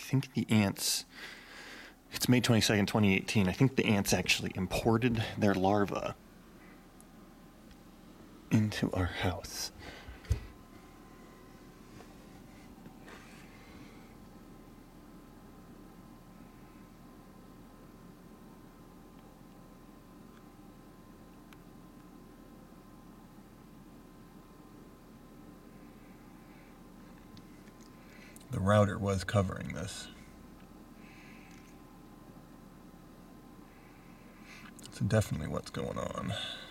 think the ants, it's May 22nd, 2018. I think the ants actually imported their larvae into our house. The router was covering this. That's definitely what's going on.